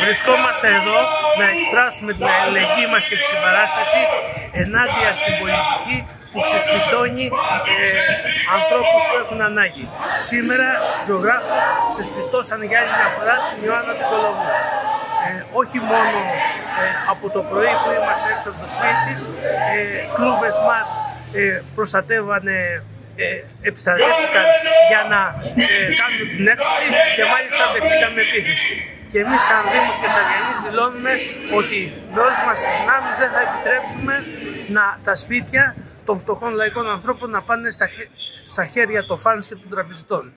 Βρισκόμαστε εδώ να εκφράσουμε την αλληλεγγύη μας και τη συμπαράσταση ενάντια στην πολιτική που ξεσπιτώνει ανθρώπους που έχουν ανάγκη. Σήμερα στη Ζωγράφου ξεσπιτώσαν για άλλη μια φορά την Ιωάννα την Κολοβού. Όχι μόνο από το πρωί που είμαστε έξω από το σπίτι της, κλούβες ΜΑΤ προστατεύανε, επιστρατεύτηκαν για να κάνουν την έξωση και μάλιστα δεχτήκαν με επίθεση. Και εμείς σαν Δήμος και σαν Γιαννής δηλώνουμε ότι με όλες μας τις δυνάμεις δεν θα επιτρέψουμε τα σπίτια των φτωχών λαϊκών ανθρώπων να πάνε στα χέρια των φάνης και των τραπεζιτών.